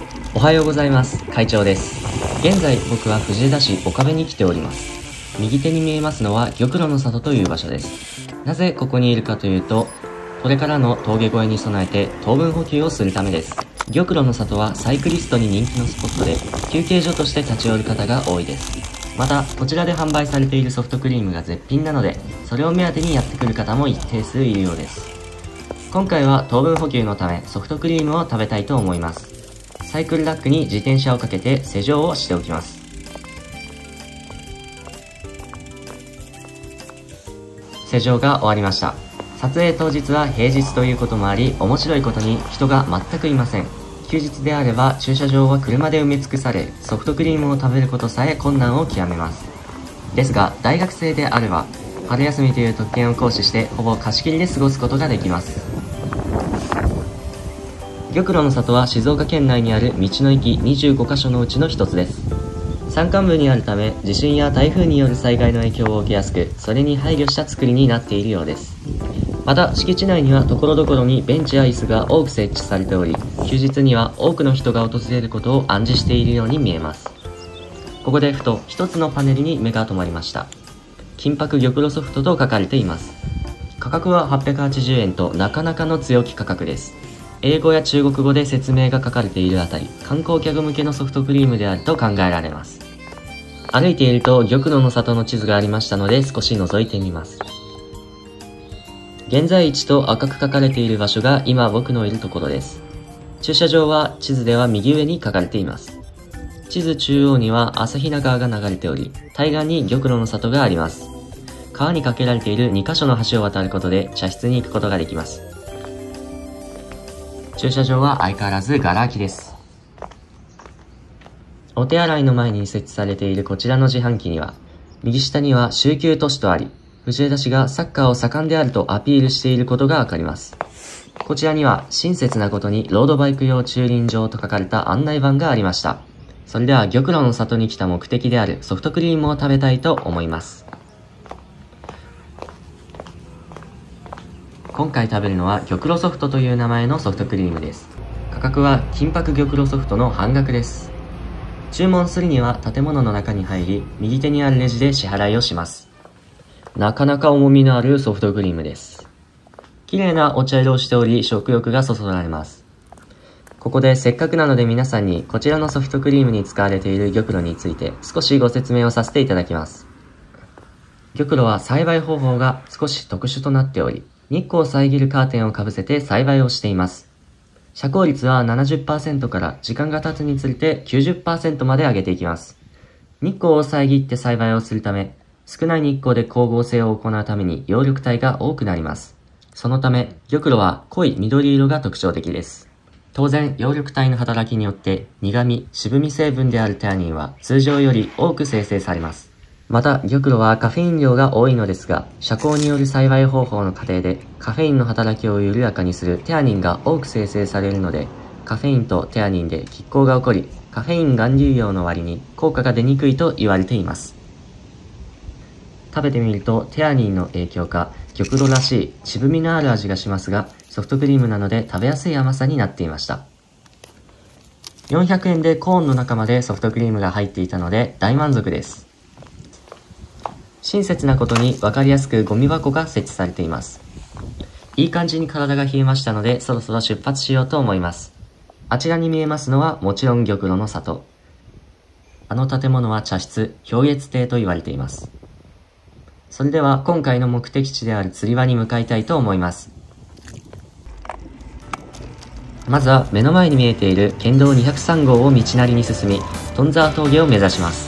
おはようございます。会長です。現在僕は藤枝市岡部に来ております。右手に見えますのは玉露の里という場所です。なぜここにいるかというと、これからの峠越えに備えて糖分補給をするためです。玉露の里はサイクリストに人気のスポットで、休憩所として立ち寄る方が多いです。また、こちらで販売されているソフトクリームが絶品なので、それを目当てにやってくる方も一定数いるようです。今回は糖分補給のためソフトクリームを食べたいと思います。サイクルラックに自転車をかけて施錠をしておきます。施錠が終わりました。撮影当日は平日ということもあり、面白いことに人が全くいません。休日であれば駐車場は車で埋め尽くされ、ソフトクリームを食べることさえ困難を極めます。ですが、大学生であれば、春休みという特権を行使してほぼ貸し切りで過ごすことができます。玉露の里は静岡県内にある道の駅25カ所のうちの一つです。山間部にあるため、地震や台風による災害の影響を受けやすく、それに配慮した作りになっているようです。また、敷地内には所々にベンチや椅子が多く設置されており、休日には多くの人が訪れることを暗示しているように見えます。ここでふと一つのパネルに目が留まりました。金箔玉露ソフトと書かれています。価格は880円となかなかの強気価格です。英語や中国語で説明が書かれているあたり、観光客向けのソフトクリームであると考えられます。歩いていると玉露の里の地図がありましたので少し覗いてみます。現在地と赤く書かれている場所が今僕のいるところです。駐車場は地図では右上に書かれています。地図中央には朝比奈川が流れており、対岸に玉露の里があります。川に架けられている2カ所の橋を渡ることで茶室に行くことができます。駐車場は相変わらずガラ空きです。お手洗いの前に設置されているこちらの自販機には、右下には週休都市とあり、藤枝市がサッカーを盛んであるとアピールしていることがわかります。こちらには親切なことにロードバイク用駐輪場と書かれた案内板がありました。それでは玉露の里に来た目的であるソフトクリームを食べたいと思います。今回食べるのは玉露ソフトという名前のソフトクリームです。価格は金箔玉露ソフトの半額です。注文するには建物の中に入り、右手にあるレジで支払いをします。なかなか重みのあるソフトクリームです。綺麗なお茶色をしており、食欲がそそられます。ここでせっかくなので皆さんにこちらのソフトクリームに使われている玉露について少しご説明をさせていただきます。玉露は栽培方法が少し特殊となっており、日光を遮るカーテンをかぶせて栽培をしています。遮光率は 70% から時間が経つにつれて 90% まで上げていきます。日光を遮って栽培をするため、少ない日光で光合成を行うために葉緑体が多くなります。そのため、玉露は濃い緑色が特徴的です。当然、葉緑体の働きによって苦味、渋み成分であるテアニンは通常より多く生成されます。また、玉露はカフェイン量が多いのですが、遮光による栽培方法の過程でカフェインの働きを緩やかにするテアニンが多く生成されるので、カフェインとテアニンで拮抗が起こり、カフェイン含有量の割に効果が出にくいと言われています。食べてみるとテアニンの影響か、玉露らしい渋みのある味がしますが、ソフトクリームなので食べやすい甘さになっていました。400円でコーンの中までソフトクリームが入っていたので大満足です。親切なことに分かりやすくゴミ箱が設置されています。いい感じに体が冷えましたのでそろそろ出発しようと思います。あちらに見えますのはもちろん玉露の里。あの建物は茶室、氷月亭と言われています。それでは今回の目的地である釣り場に向かいたいと思います。まずは目の前に見えている県道203号を道なりに進み、頓沢峠を目指します。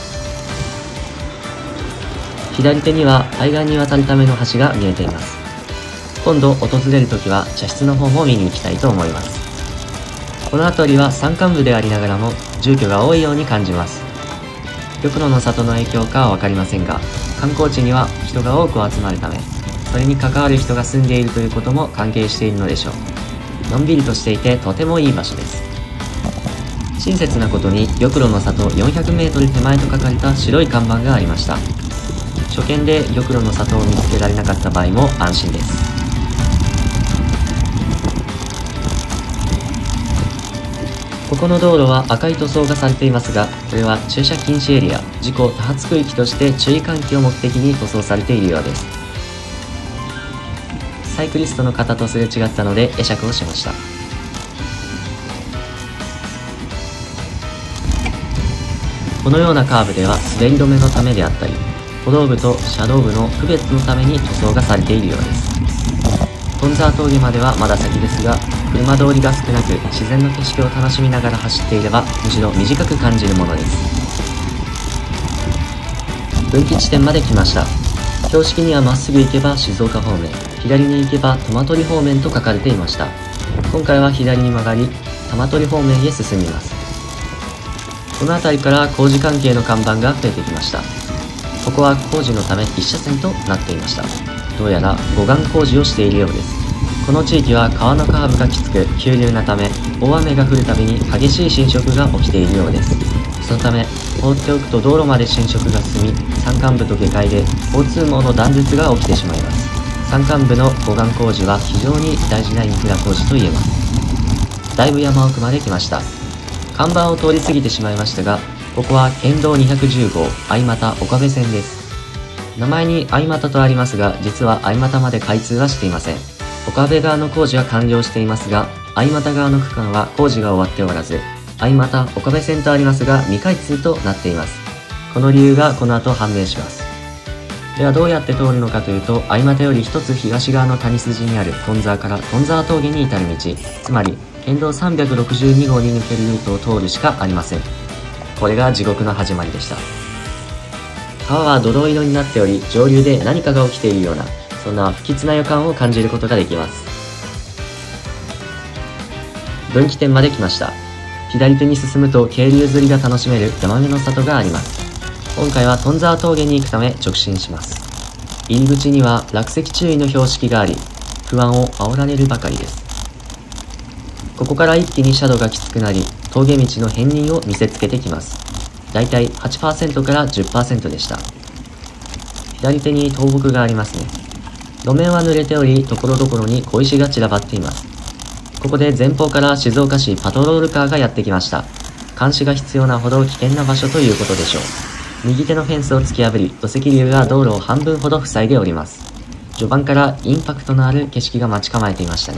左手には対岸に渡るための橋が見えています。今度訪れるときは茶室の方も見に行きたいと思います。この辺りは山間部でありながらも住居が多いように感じます。玉露の里の影響かはわかりませんが、観光地には人が多く集まるため、それに関わる人が住んでいるということも関係しているのでしょう。のんびりとしていてとてもいい場所です。親切なことに玉露の里 400m 手前と書かれた白い看板がありました。初見で玉露の里を見つけられなかった場合も安心です。 ここの道路は赤い塗装がされていますが、これは駐車禁止エリア、事故多発区域として注意喚起を目的に塗装されているようです。サイクリストの方とすれ違ったので会釈をしました。このようなカーブでは滑り止めのためであったり、歩道部と車道部の区別のために塗装がされているようです。トンザー峠まではまだ先ですが、車通りが少なく自然の景色を楽しみながら走っていればむしろ短く感じるものです。分岐地点まで来ました。標識にはまっすぐ行けば静岡方面、左に行けば苫取方面と書かれていました。今回は左に曲がり、苫取方面へ進みます。この辺りから工事関係の看板が増えてきました。ここは工事のため1車線となっていました。どうやら護岸工事をしているようです。この地域は川のカーブがきつく急流なため、大雨が降るたびに激しい浸食が起きているようです。そのため放っておくと道路まで浸食が進み、山間部と下界で交通網の断絶が起きてしまいます。山間部の護岸工事は非常に大事なインフラ工事といえます。だいぶ山奥まで来ました。看板を通り過ぎてしまいましたが、ここは県道210号相俣岡部線です。名前に相俣とありますが、実は相俣まで開通はしていません。岡部側の工事は完了していますが、相俣側の区間は工事が終わっておらず、相俣岡部線とありますが未開通となっています。この理由がこの後判明します。ではどうやって通るのかというと、相俣より一つ東側の谷筋にあるトンザーからトンザー峠に至る道、つまり県道362号に抜けるルートを通るしかありません。これが地獄の始まりでした。川は泥色になっており、上流で何かが起きているような、そんな不吉な予感を感じることができます。分岐点まで来ました。左手に進むと渓流釣りが楽しめるヤマメの里があります。今回はトンザー峠に行くため直進します。入り口には落石注意の標識があり、不安を煽られるばかりです。ここから一気に斜度がきつくなり、峠道の片鱗を見せつけてきます。だいたい 8% から 10% でした。左手に倒木がありますね。路面は濡れており、ところどころに小石が散らばっています。ここで前方から静岡市パトロールカーがやってきました。監視が必要なほど危険な場所ということでしょう。右手のフェンスを突き破り、土石流が道路を半分ほど塞いでおります。序盤からインパクトのある景色が待ち構えていましたね。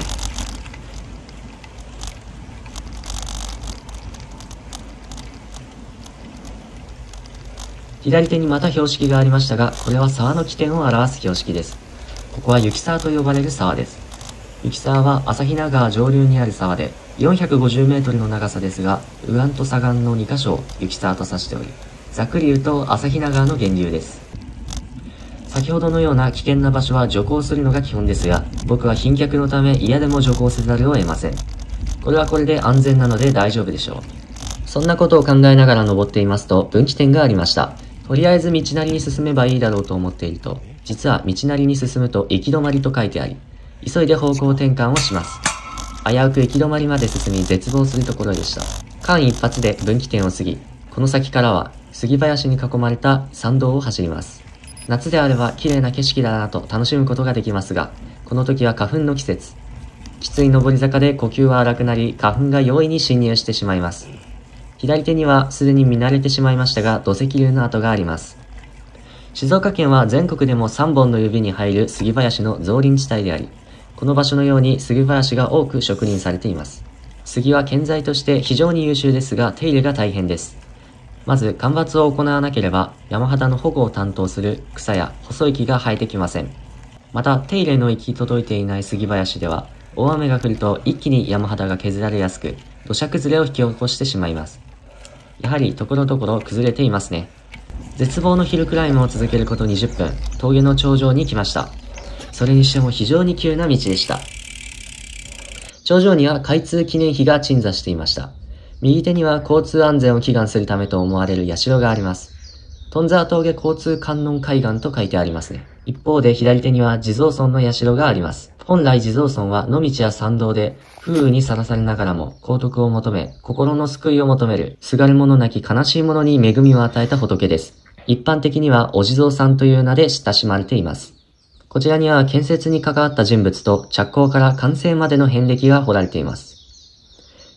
左手にまた標識がありましたが、これは沢の起点を表す標識です。ここは雪沢と呼ばれる沢です。雪沢は朝比奈川上流にある沢で、450メートルの長さですが、右岸と左岸の2カ所を雪沢と指しており、ざっくり言うと朝比奈川の源流です。先ほどのような危険な場所は徐行するのが基本ですが、僕は賓客のため嫌でも徐行せざるを得ません。これはこれで安全なので大丈夫でしょう。そんなことを考えながら登っていますと分岐点がありました。とりあえず道なりに進めばいいだろうと思っていると、実は道なりに進むと行き止まりと書いてあり、急いで方向転換をします。危うく行き止まりまで進み絶望するところでした。間一髪で分岐点を過ぎ、この先からは杉林に囲まれた山道を走ります。夏であれば綺麗な景色だなと楽しむことができますが、この時は花粉の季節。きつい上り坂で呼吸は荒くなり、花粉が容易に侵入してしまいます。左手にはすでに見慣れてしまいましたが土石流の跡があります。静岡県は全国でも3本の指に入る杉林の造林地帯であり、この場所のように杉林が多く植林されています。杉は建材として非常に優秀ですが手入れが大変です。まず間伐を行わなければ山肌の保護を担当する草や細い木が生えてきません。また手入れの行き届いていない杉林では大雨が降ると一気に山肌が削られやすく土砂崩れを引き起こしてしまいます。やはりところどころ崩れていますね。絶望のヒルクライムを続けること20分、峠の頂上に来ました。それにしても非常に急な道でした。頂上には開通記念碑が鎮座していました。右手には交通安全を祈願するためと思われる社があります。トンザー峠交通観音海岸と書いてありますね。一方で左手には地蔵村の社があります。本来地蔵村は野道や山道で風雨にさらされながらも幸徳を求め、心の救いを求める、すがる者なき悲しい者に恵みを与えた仏です。一般的にはお地蔵さんという名で親しまれています。こちらには建設に関わった人物と着工から完成までの遍歴が彫られています。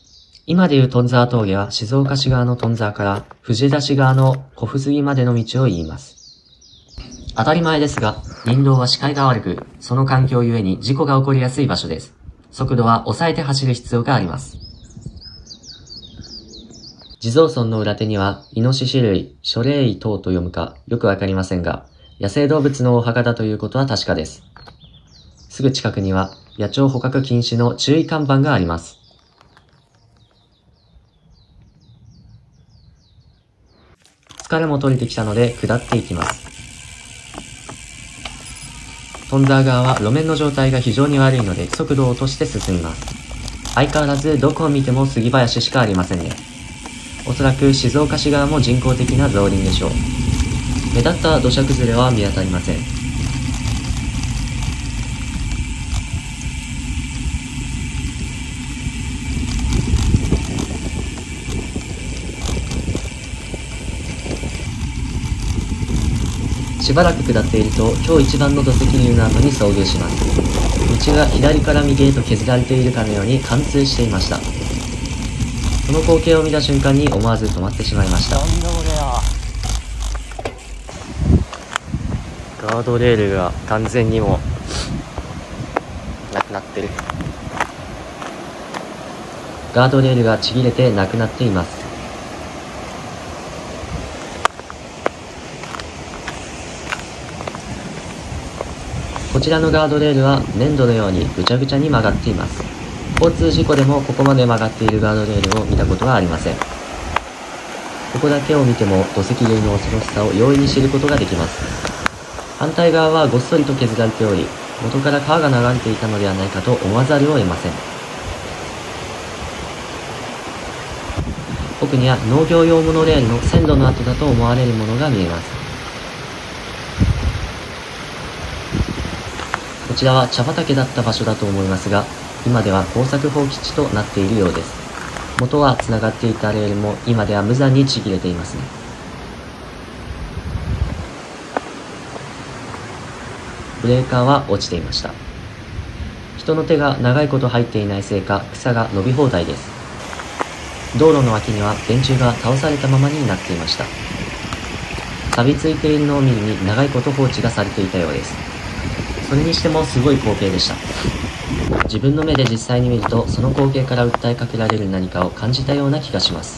今でいうトンザー峠は静岡市側のトンザーから藤枝市側の小布杉までの道を言います。当たり前ですが、林道は視界が悪く、その環境ゆえに事故が起こりやすい場所です。速度は抑えて走る必要があります。地蔵村の裏手には、イノシシ類、ショレイ等と読むかよくわかりませんが、野生動物のお墓だということは確かです。すぐ近くには、野鳥捕獲禁止の注意看板があります。疲れも取れてきたので下っていきます。トンザー側は路面の状態が非常に悪いので速度を落として進みます。相変わらずどこを見ても杉林しかありませんね。おそらく静岡市側も人工的な造林でしょう。目立った土砂崩れは見当たりません。しばらく下っていると、今日一番の土石流の後に遭遇します。道が左から右へと削られているかのように貫通していました。この光景を見た瞬間に思わず止まってしまいました。ガードレールが完全にもなくなってる。ガードレールがちぎれてなくなっています。こちらのガードレールは粘土のようにぐちゃぐちゃに曲がっています。交通事故でもここまで曲がっているガードレールを見たことはありません。ここだけを見ても土石流の恐ろしさを容易に知ることができます。反対側はごっそりと削られており、元から川が流れていたのではないかと思わざるを得ません。奥には農業用モノレールの線路の跡だと思われるものが見えます。こちらは茶畑だった場所だと思いますが、今では耕作放棄地となっているようです。元は繋がっていたレールも今では無残にちぎれていますね。ブレーカーは落ちていました。人の手が長いこと入っていないせいか草が伸び放題です。道路の脇には電柱が倒されたままになっていました。錆びついているのを見るに長いこと放置がされていたようです。それにしてもすごい光景でした。自分の目で実際に見ると、その光景から訴えかけられる何かを感じたような気がします。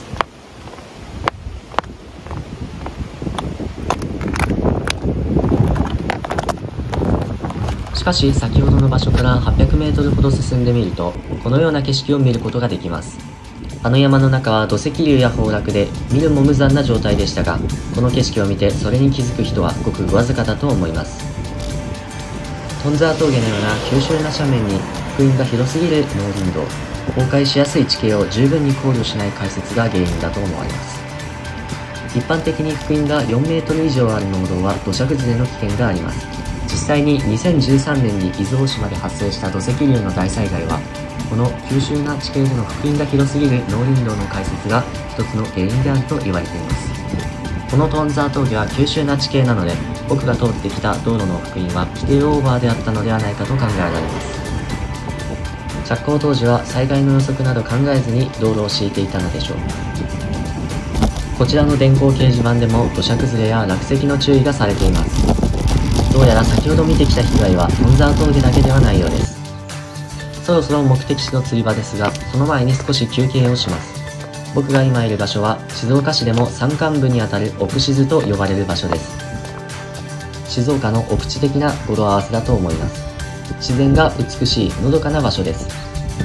しかし先ほどの場所から800メートルほど進んでみると、このような景色を見ることができます。あの山の中は土石流や崩落で見るも無残な状態でしたが、この景色を見てそれに気づく人はごくわずかだと思います。トンザー峠のような急峻な斜面に幅員が広すぎる農林道、崩壊しやすい地形を十分に考慮しない解説が原因だと思われます。一般的に幅員が4メートル以上ある農道は土砂崩れの危険があります。実際に2013年に伊豆大島で発生した土石流の大災害は、この急峻な地形での幅員が広すぎる農林道の開設が一つの原因であると言われています。このトンザー峠は急峻な地形なので、僕が通ってきた道路の幅員は規定オーバーであったのではないかと考えられます。着工当時は災害の予測など考えずに道路を敷いていたのでしょう。こちらの電光掲示板でも土砂崩れや落石の注意がされています。どうやら先ほど見てきた被害はトンザー峠だけではないようです。そろそろ目的地の釣り場ですが、その前に少し休憩をします。僕が今いる場所は静岡市でも山間部にあたる奥静と呼ばれる場所です。静岡の奥地的な語呂合わせだと思います。自然が美しいのどかな場所です。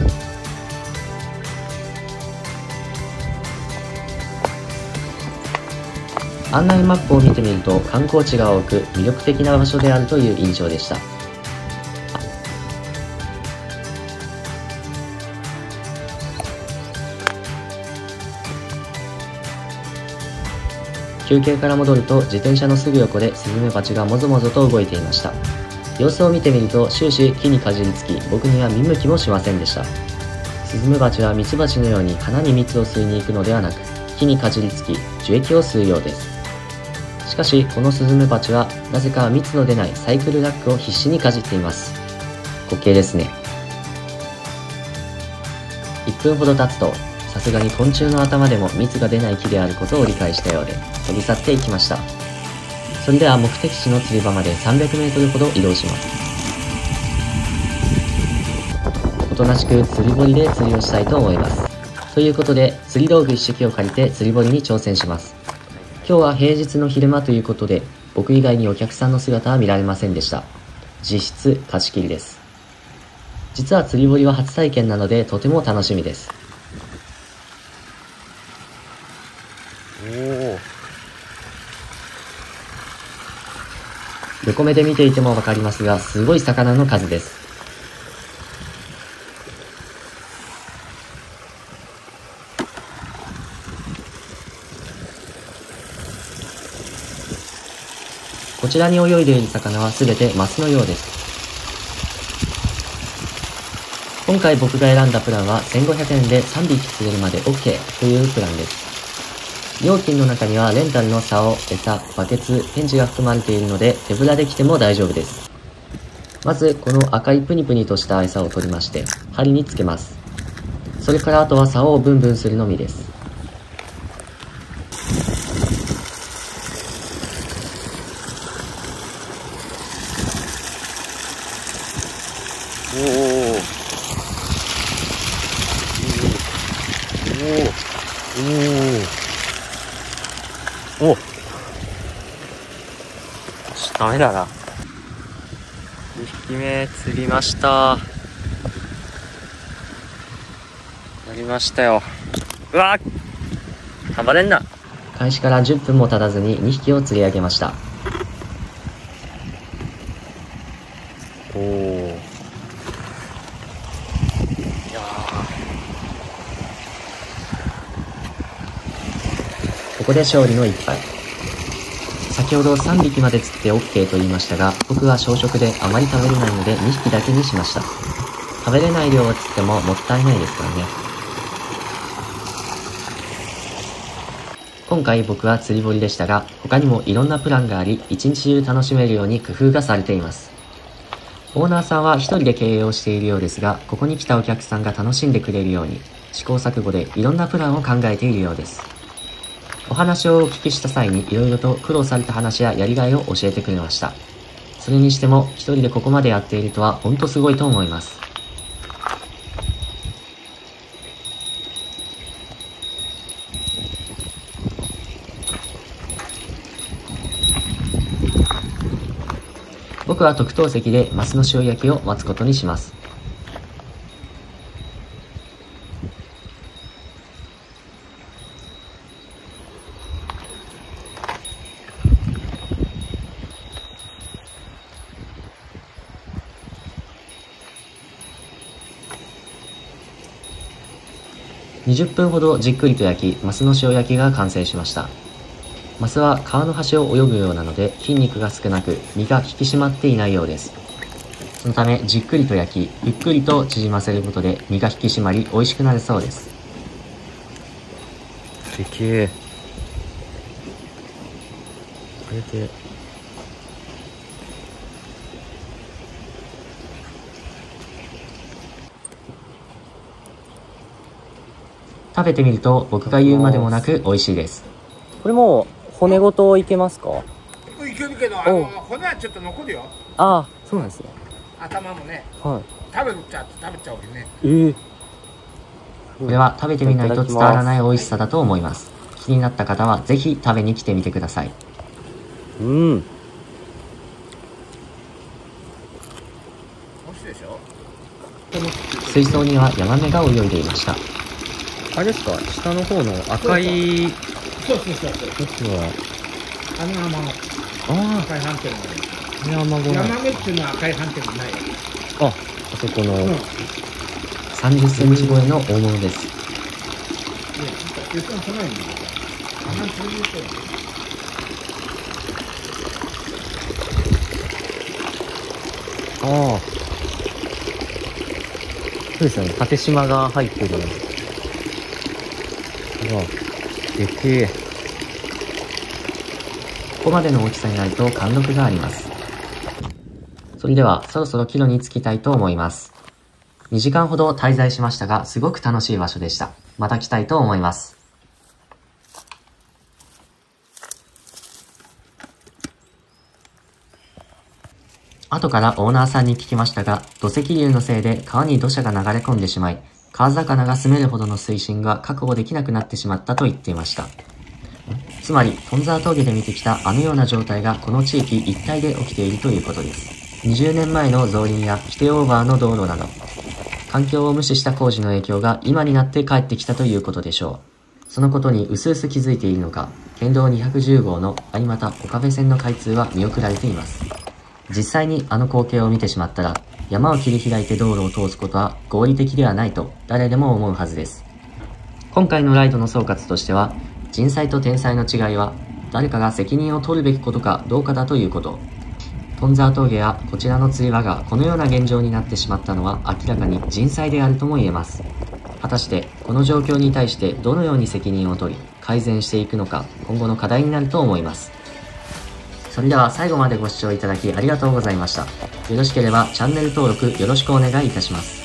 案内マップを見てみると観光地が多く魅力的な場所であるという印象でした。休憩から戻ると自転車のすぐ横でスズメバチがもぞもぞと動いていました。様子を見てみると終始木にかじりつき、僕には見向きもしませんでした。スズメバチはミツバチのように花に蜜を吸いに行くのではなく、木にかじりつき樹液を吸うようです。しかしこのスズメバチはなぜか蜜の出ないサイクルラックを必死にかじっています。滑稽ですね。1分ほど経つとさすがに昆虫の頭でも蜜が出ない木であることを理解したようで、飛び去っていきました。それでは目的地の釣り場まで300メートルほど移動します。おとなしく釣り堀で釣りをしたいと思います。ということで、釣り道具一式を借りて釣り堀に挑戦します。今日は平日の昼間ということで、僕以外にお客さんの姿は見られませんでした。実質貸し切りです。実は釣り堀は初体験なのでとても楽しみです。横目で見ていてもわかりますが、すごい魚の数です。こちらに泳いでいる魚はすべてマスのようです。今回僕が選んだプランは1500円で3匹釣れるまで OK というプランです。料金の中にはレンタルの竿、餌、バケツ、ペンチが含まれているので手ぶらで来ても大丈夫です。まずこの赤いプニプニとした餌を取りまして針につけます。それからあとは竿をブンブンするのみです。おダメだな。2匹目釣りました。やりましたよ。うわっ暴れんな。開始から10分も経たずに2匹を釣り上げました。おー、ここで勝利の一杯。先ほど3匹まで釣って OK と言いましたが、僕は小食であまり食べれないので2匹だけにしました。食べれない量を釣ってももったいないですからね。今回僕は釣り堀でしたが、他にもいろんなプランがあり、一日中楽しめるように工夫がされています。オーナーさんは一人で経営をしているようですが、ここに来たお客さんが楽しんでくれるように、試行錯誤でいろんなプランを考えているようです。お話をお聞きした際にいろいろと苦労された話ややりがいを教えてくれました。それにしても一人でここまでやっているとは本当すごいと思います。僕は特等席でマスの塩焼きを待つことにします。20分ほどじっくりと焼き、マスの塩焼きが完成しました。マスは川の端を泳ぐようなので筋肉が少なく身が引き締まっていないようです。そのためじっくりと焼き、ゆっくりと縮ませることで身が引き締まり美味しくなるそうです。でけえ。これで食べてみると僕が言うまでもなく美味しいです。これもう骨ごといけますか？ いけるけど、骨はちょっと残るよ。 ああ、そうなんですね。 頭もね、 はい。 食べちゃうわけね。 これは食べてみないと伝わらない美味しさだと思います。気になった方はぜひ食べに来てみてください。 美味しいでしょ。 水槽にはヤマメが泳いでいました。 あれですか、下の方の赤い。 そう。 僕は。 あのアマゴ。赤い斑点がある。ヤマメっていうのは赤い斑点がない。 あそこの。 30センチ超えの大物です。 そうですよね、縦縞が入ってる。でけえ。 ここまでの大きさになると貫禄があります。それではそろそろ帰路に着きたいと思います。2時間ほど滞在しましたが、すごく楽しい場所でした。 また来たいと思います。後からオーナーさんに聞きましたが、土石流のせいで川に土砂が流れ込んでしまい、川魚が住めるほどの水深が確保できなくなってしまったと言っていました。つまり、トンザー峠で見てきたあのような状態がこの地域一帯で起きているということです。20年前の造林や規定オーバーの道路など、環境を無視した工事の影響が今になって帰ってきたということでしょう。そのことに薄々気づいているのか、県道210号の有俣岡部線の開通は見送られています。実際にあの光景を見てしまったら、山を切り開いて道路を通すことは合理的ではないと誰でも思うはずです。今回のライドの総括としては、人災と天災の違いは誰かが責任を取るべきことかどうかだということ。トンザー峠やこちらの釣り場がこのような現状になってしまったのは明らかに人災であるとも言えます。果たしてこの状況に対してどのように責任を取り改善していくのか今後の課題になると思います。それでは最後までご視聴いただきありがとうございました。よろしければチャンネル登録よろしくお願いいたします。